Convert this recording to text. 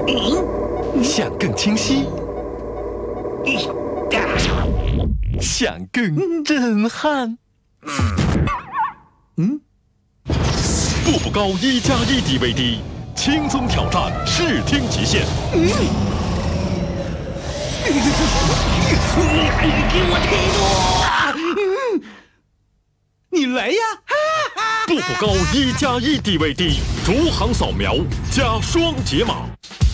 想更清晰，想更震撼。步步高1+1 DVD， 轻松挑战视听极限。 给我推动！你来呀！ 步步高1+1 DVD， 逐行扫描加双解码。